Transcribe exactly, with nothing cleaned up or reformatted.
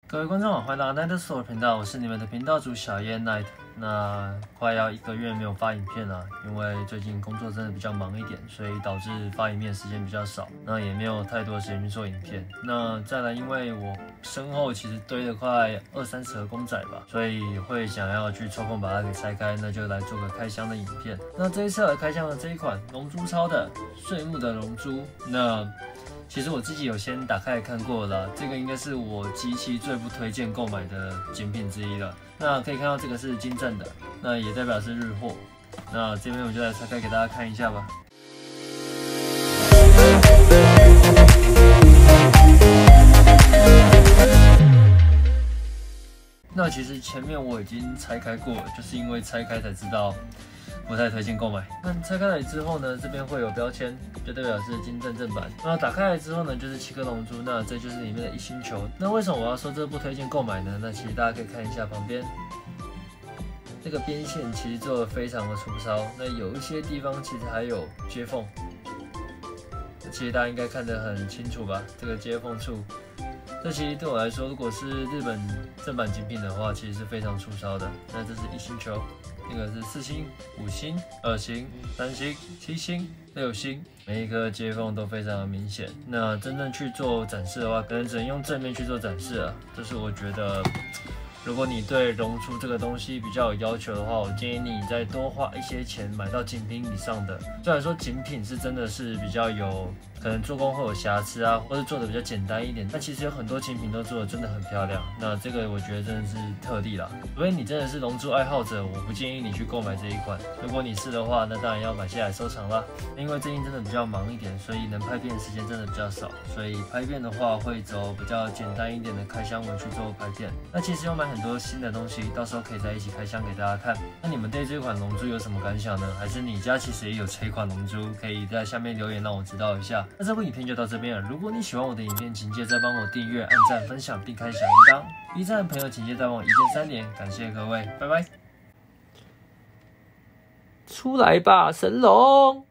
各位观众好，欢迎来到 Night Store 频道，我是你们的频道主小叶 Night。那快要一个月没有发影片了，因为最近工作真的比较忙一点，所以导致发影片时间比较少，那也没有太多时间去做影片。那再来，因为我身后其实堆了快二三十盒公仔吧，所以会想要去抽空把它给拆开，那就来做个开箱的影片。那这一次来开箱的这一款龙珠超的睡木的龙珠，那其实我自己有先打开来看过了，这个应该是我极其最不推荐购买的精品之一了。那可以看到这个是金正的，那也代表是日货。那这边我就来拆开给大家看一下吧。那其实前面我已经拆开过了，就是因为拆开才知道不太推荐购买。那拆开来之后呢，这边会有标签，就代表是金正正版。那打开来之后呢，就是七颗龙珠，那这就是里面的一星球。那为什么我要说这不推荐购买呢？那其实大家可以看一下旁边这个边线，其实做的非常的粗糙。那有一些地方其实还有接缝，其实大家应该看得很清楚吧？这个接缝处。这其实对我来说，如果是日本正版精品的话，其实是非常粗糙的。那这是一星球，那个是四星、五星、二星、三星、七星、六星，每一颗接缝都非常的明显。那真正去做展示的话，可能只能用正面去做展示了。这是我觉得，如果你对龙珠这个东西比较有要求的话，我建议你再多花一些钱买到精品以上的。虽然说精品是真的是比较有可能做工会有瑕疵啊，或者做的比较简单一点，但其实有很多精品都做的真的很漂亮。那这个我觉得真的是特例啦，除非你真的是龙珠爱好者，我不建议你去购买这一款。如果你是的话，那当然要买下来收藏啦。因为最近真的比较忙一点，所以能拍片的时间真的比较少，所以拍片的话会走比较简单一点的开箱文去做拍片。那其实有买很多新的东西，到时候可以在一起开箱给大家看。那你们对这款龙珠有什么感想呢？还是你家其实也有这一款龙珠？可以在下面留言让我知道一下。那这部影片就到这边了。如果你喜欢我的影片，请记得再帮我订阅、按赞、分享，并开小铃铛。B 站的朋友，请记得再帮我一键三连，感谢各位，拜拜。出来吧，神龙！